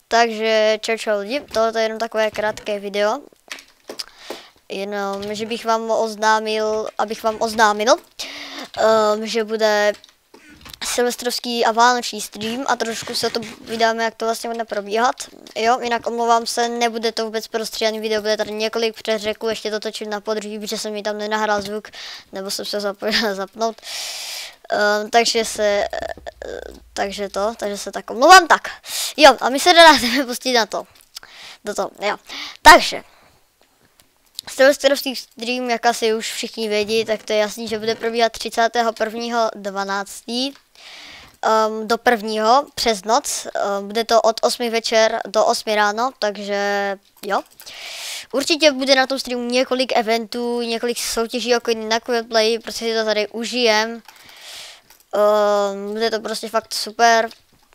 Takže čau lidi, tohle je jenom takové krátké video. Jenom, že bych vám oznámil, že bude silvestrovský a vánoční stream a trošku se to vydáme, jak to vlastně bude probíhat. Jo, jinak omlouvám se, nebude to vůbec prostříhaný video, bude tady několik přeřeků, ještě to točím na podruhý, protože jsem mi tam nenahrál zvuk, nebo jsem se zapomněl zapnout. Takže se tak omlouvám, tak. Jo, a my se dáme pustit na to. Jo. Takže silvestrovský stream, jak asi už všichni vědí, tak to je jasný, že bude probíhat 31.12. Do 1. přes noc. Bude to od 8 večer do 8 ráno, takže jo. Určitě bude na tom streamu několik eventů, několik soutěží jako na Quickplay, prostě si to tady užijem. Bude to prostě fakt super.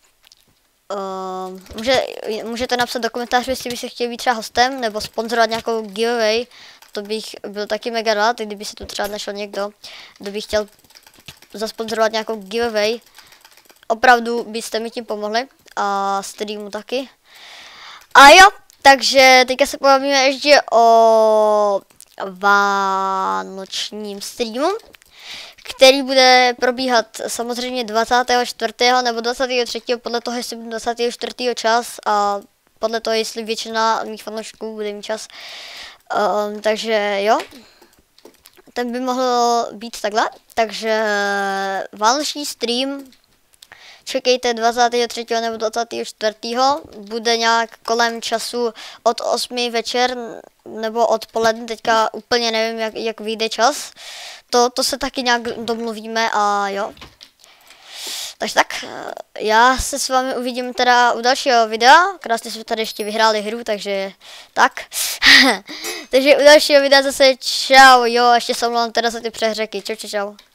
Můžete napsat do komentářů, jestli byste chtěli být třeba hostem nebo sponzorovat nějakou giveaway. To bych byl taky mega rád, kdyby se tu třeba našel někdo, kdo by chtěl zasponzorovat nějakou giveaway. Opravdu byste mi tím pomohli a streamu taky. A jo, takže teďka se pobavíme ještě o vánočním streamu, který bude probíhat samozřejmě 24. nebo 23. podle toho, jestli bude 24. čas a podle toho, jestli většina mých fanoušků bude mít čas. Takže jo, ten by mohl být takhle. Takže vánoční stream čekejte 23. nebo 24. Bude nějak kolem času od 8 večer nebo odpoledne, teďka úplně nevím, jak vyjde čas. To se taky nějak domluvíme a jo. Takže tak, já se s vámi uvidím teda u dalšího videa. Krásně jsme tady ještě vyhráli hru, takže tak. Takže u dalšího videa zase čau, jo, ještě se omlouvám teda za ty přehřeky. Čau.